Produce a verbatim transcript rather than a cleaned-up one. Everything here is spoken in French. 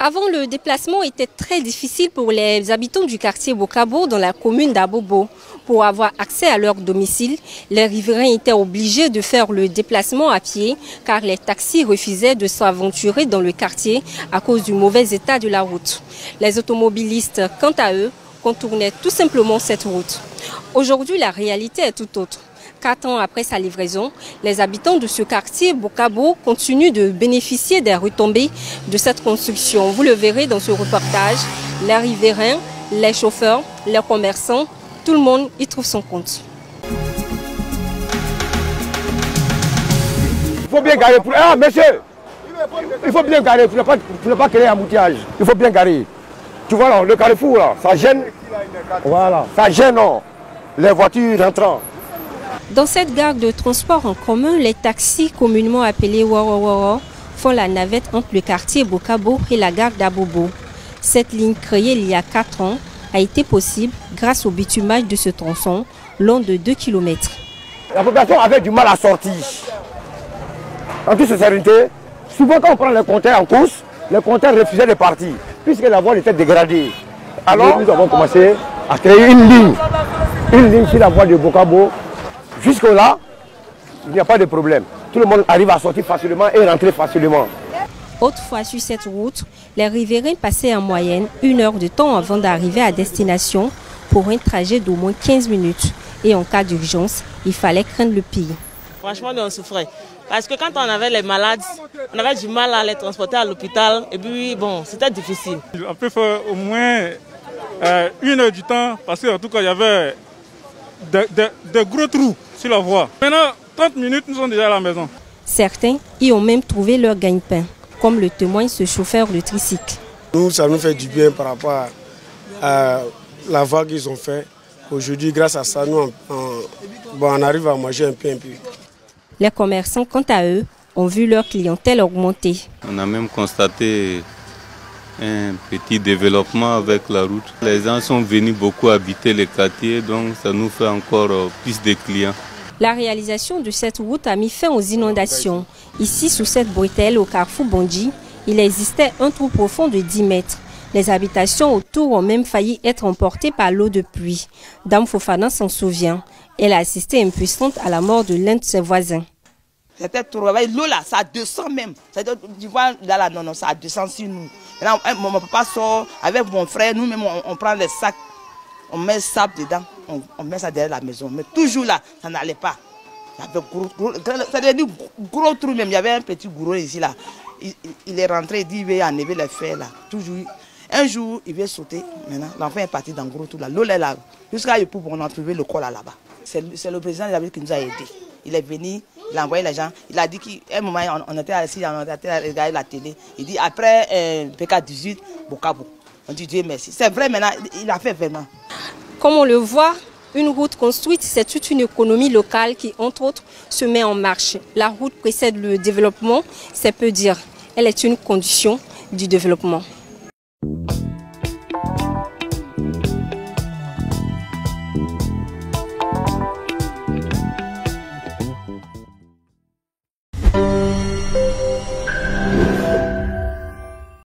Avant, le déplacement était très difficile pour les habitants du quartier Bokabo dans la commune d'Abobo. Pour avoir accès à leur domicile, les riverains étaient obligés de faire le déplacement à pied car les taxis refusaient de s'aventurer dans le quartier à cause du mauvais état de la route. Les automobilistes, quant à eux, contournaient tout simplement cette route. Aujourd'hui, la réalité est tout autre. Quatre ans après sa livraison, les habitants de ce quartier Bokabo continuent de bénéficier des retombées de cette construction. Vous le verrez dans ce reportage, les riverains, les chauffeurs, les commerçants, tout le monde y trouve son compte. Il faut bien garer pour... Ah, monsieur, il faut bien garer pour ne pas, pour ne pas créer un embouteillage. Il faut bien garer. Tu vois là, le carrefour là, ça gêne. Voilà, ça gêne non, les voitures rentrant. Dans cette gare de transport en commun, les taxis communément appelés Wawawara font la navette entre le quartier Bokabo et la gare d'Abobo. Cette ligne créée il y a quatre ans a été possible grâce au bitumage de ce tronçon long de deux kilomètres. La population avait du mal à sortir. En toute sincérité, souvent quand on prend les compteurs en course, les compteurs refusaient de partir puisque la voie était dégradée. Alors nous avons commencé à créer une ligne, une ligne sur la voie de Bokabo. Jusque-là, il n'y a pas de problème. Tout le monde arrive à sortir facilement et rentrer facilement. Autrefois, sur cette route, les riverains passaient en moyenne une heure de temps avant d'arriver à destination pour un trajet d'au moins quinze minutes. Et en cas d'urgence, il fallait craindre le pire. Franchement, on souffrait. Parce que quand on avait les malades, on avait du mal à les transporter à l'hôpital. Et puis, bon, c'était difficile. On peut faire au moins euh, une heure du temps, parce qu'en tout cas, il y avait de, de, de gros trous sur la voie. Maintenant, trente minutes, nous sommes déjà à la maison. Certains y ont même trouvé leur gagne-pain, comme le témoigne ce chauffeur de tricycle. Nous, ça nous fait du bien par rapport à la voie qu'ils ont fait. Aujourd'hui, grâce à ça, nous, on, bon, on arrive à manger un peu, un peu. Les commerçants, quant à eux, ont vu leur clientèle augmenter. On a même constaté un petit développement avec la route. Les gens sont venus beaucoup habiter les quartiers, donc ça nous fait encore plus de clients. La réalisation de cette route a mis fin aux inondations. Ici, sous cette bretelle, au carrefour Bondi, il existait un trou profond de dix mètres. Les habitations autour ont même failli être emportées par l'eau de pluie. Dame Fofana s'en souvient. Elle a assisté impuissante à la mort de l'un de ses voisins. C'était trop. L'eau là, ça descend même. Tu vois, là, là, non, non, ça descend sur nous. Là, mon papa sort avec mon frère, nous-mêmes, on, on prend les sacs, on met le sable dedans, on, on met ça derrière la maison. Mais toujours là, ça n'allait pas. Ça devait dire gros trou même. Il y avait un petit gourou ici là. Il, il est rentré, il dit il va enlever les fers là. Toujours. Un jour, il vient sauter. Maintenant, l'enfant est parti dans le gros trou là. L'eau est là. Jusqu'à Yopou, on a trouvé le col là-bas. C'est le président de la ville qui nous a aidés. Il est venu, il a envoyé les gens. Il a dit qu'à un moment, on, on était assis, on était à regarder la télé. Il dit après euh, P K dix-huit, Bokabo. On dit Dieu merci. C'est vrai maintenant, il a fait vraiment. Comme on le voit, une route construite, c'est toute une économie locale qui, entre autres, se met en marche. La route précède le développement, c'est peu dire. Elle est une condition du développement.